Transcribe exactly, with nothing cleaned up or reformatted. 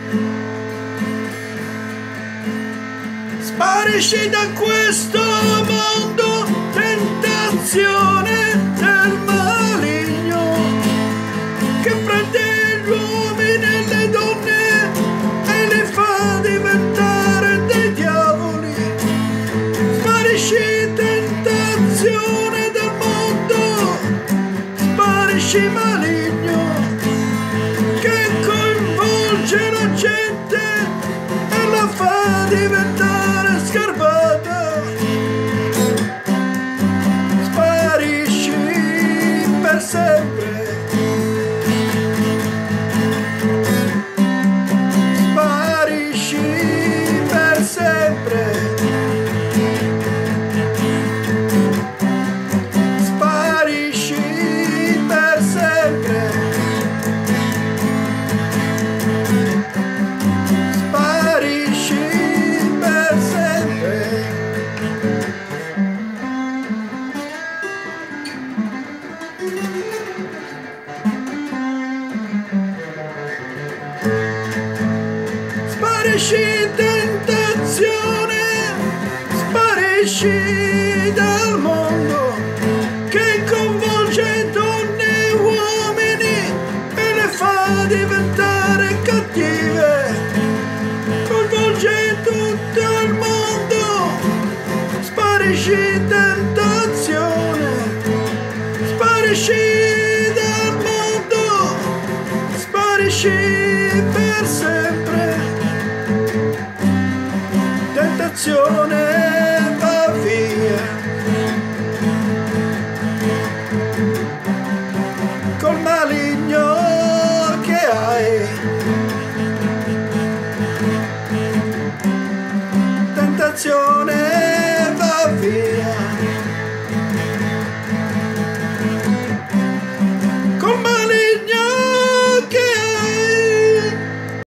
Sparisci da questo mondo, tentazione del maligno che prende gli uomini e le donne e li fa diventare dei diavoli. Sparisci tentazione del mondo, sparisci maligno che coinvolge la gente e la fa diventare sgarbata. Sparisci per sempre, sparisci per sempre, sparisci per sempre, sparisci per sempre. Sparisci tentazione, sparisci dal mondo che coinvolge donne e uomini e le fa diventare cattive. Coinvolge tutto il mondo, sparisci tentazione, sparisci dal mondo, sparisci per sempre. Tentazione va via col maligno che hai. Tentazione